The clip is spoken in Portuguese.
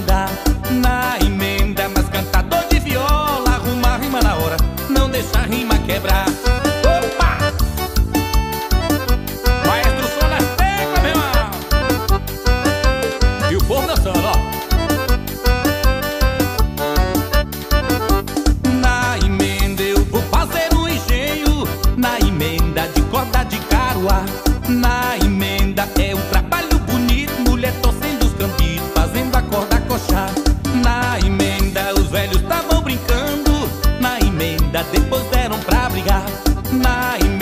emenda. Na emenda, mas cantador de viola arruma a rima na hora, não deixa a rima quebrar. Opa! Maestro, som nas teclas, meu irmão. E o povo dançando, ó. Na emenda eu vou fazer um engenho, na emenda de corda de caruá. Na emenda é um trabalho bonito, mulher torcendo os cambitos, fazendo a corda coxar. Na emenda os velhos estavam brincando, na emenda depois deram pra brigar. Na emenda